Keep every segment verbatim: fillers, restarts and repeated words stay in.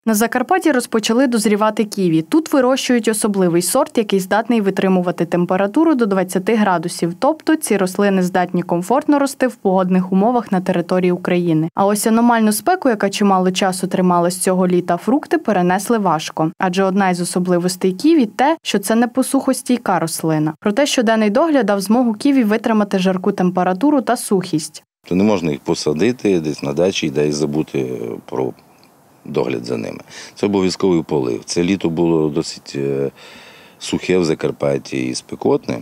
На Закарпатті розпочали дозрівати ківі. Тут вирощують особливий сорт, який здатний витримувати температуру до двадцяти градусів. Тобто ці рослини здатні комфортно рости в погодних умовах на території України. А ось аномальну спеку, яка чимало часу трималась цього літа, фрукти перенесли важко. Адже одна із особливостей ківі – те, що це не посухостійка рослина. Проте щоденний догляд дав змогу ківі витримати жарку температуру та сухість. То не можна їх посадити десь на дачі і десь забути про догляд за ними. Це обов'язковий полив. Це літо було досить сухе в Закарпатті і спекотне.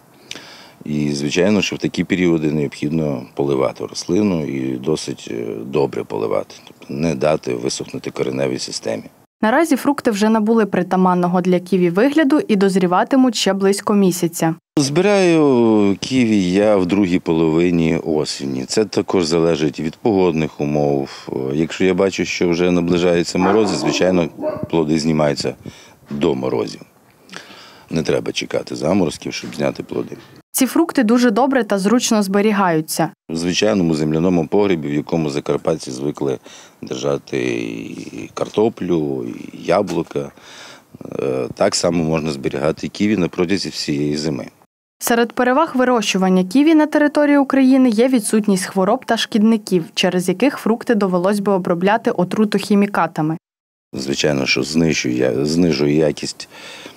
І, звичайно, що в такі періоди необхідно поливати рослину і досить добре поливати. Тобто не дати висохнути кореневій системі. Наразі фрукти вже набули притаманного для ківі вигляду і дозріватимуть ще близько місяця. Збираю ківі я в другій половині осені. Це також залежить від погодних умов. Якщо я бачу, що вже наближаються морози, звичайно, плоди знімаються до морозів. Не треба чекати заморозків, щоб зняти плоди. Ці фрукти дуже добре та зручно зберігаються. В звичайному земляному погребі, в якому закарпатці звикли держати і картоплю, і яблука, так само можна зберігати ківі на протязі всієї зими. Серед переваг вирощування ківі на території України є відсутність хвороб та шкідників, через яких фрукти довелось би обробляти отрутохімікатами. Звичайно, що знижує, знижує якість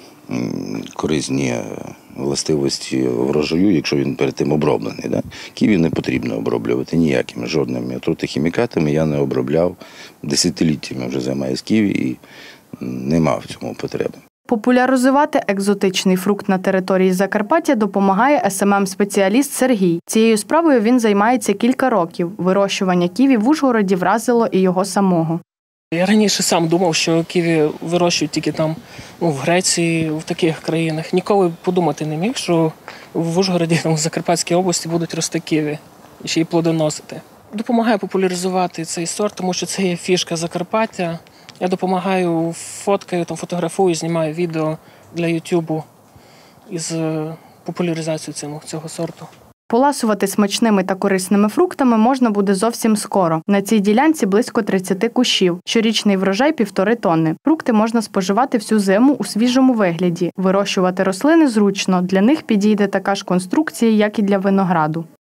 корисні властивості врожаю, якщо він перед тим оброблений. Да? Ківі не потрібно оброблювати ніякими, жодними отрутохімікатами. Я не обробляв, десятиліттями вже займаюся ківі і не мав в цьому потреби. Популяризувати екзотичний фрукт на території Закарпаття допомагає ес ем ем-спеціаліст Сергій. Цією справою він займається кілька років. Вирощування ківі в Ужгороді вразило і його самого. Я раніше сам думав, що ківі вирощують тільки там, ну, в Греції, в таких країнах. Ніколи подумати не міг, що в Ужгороді, там, в Закарпатській області будуть рости ківі і ще й плодоносити. Допомагаю популяризувати цей сорт, тому що це є фішка Закарпаття. Я допомагаю, фоткаю, там, фотографую, знімаю відео для Ютубу із популяризацією цього сорту. Поласувати смачними та корисними фруктами можна буде зовсім скоро. На цій ділянці близько тридцяти кущів. Щорічний врожай – півтори тонни. Фрукти можна споживати всю зиму у свіжому вигляді. Вирощувати рослини зручно. Для них підійде така ж конструкція, як і для винограду.